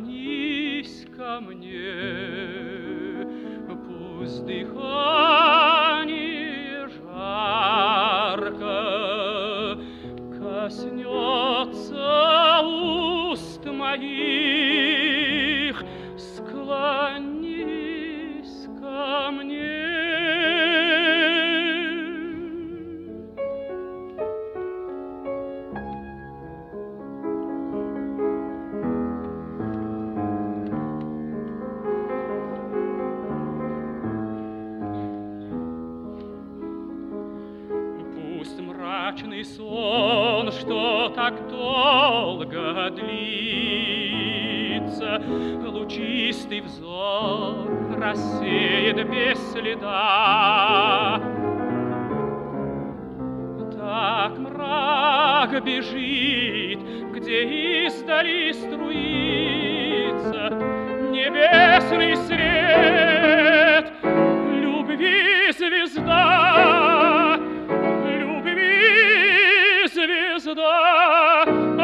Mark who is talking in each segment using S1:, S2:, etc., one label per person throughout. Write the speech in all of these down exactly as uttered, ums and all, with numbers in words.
S1: склонись ко мне, пусть дыхание жарко коснется уст моих, склонись ко мне. Мрачный сон, что так долго длится, лучистый взор рассеет без следа. Так мрак бежит, где издали струится небесный свет, любви звезда. Звезда,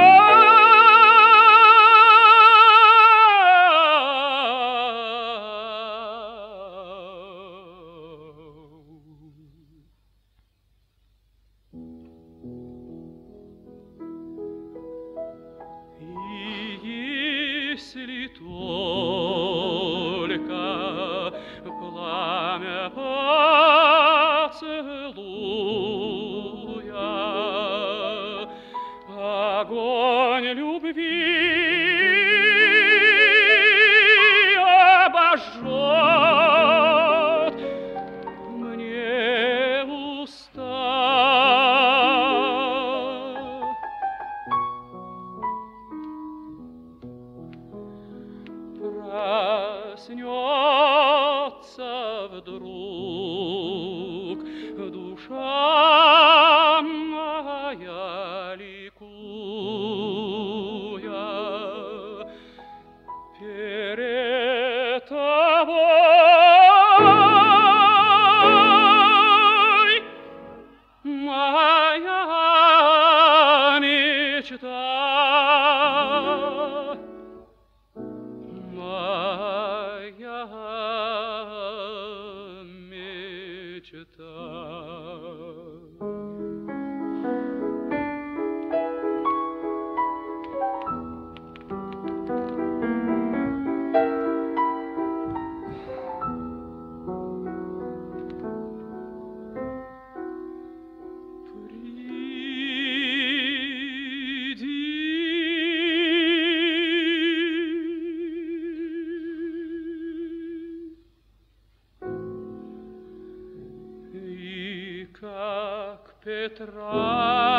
S1: и если только пламя поцелуя, огонь любви обожжет мне уста. Проснется вдруг душа моя ликуя перед тобой, моя мечта. Моя мечта. Как Петра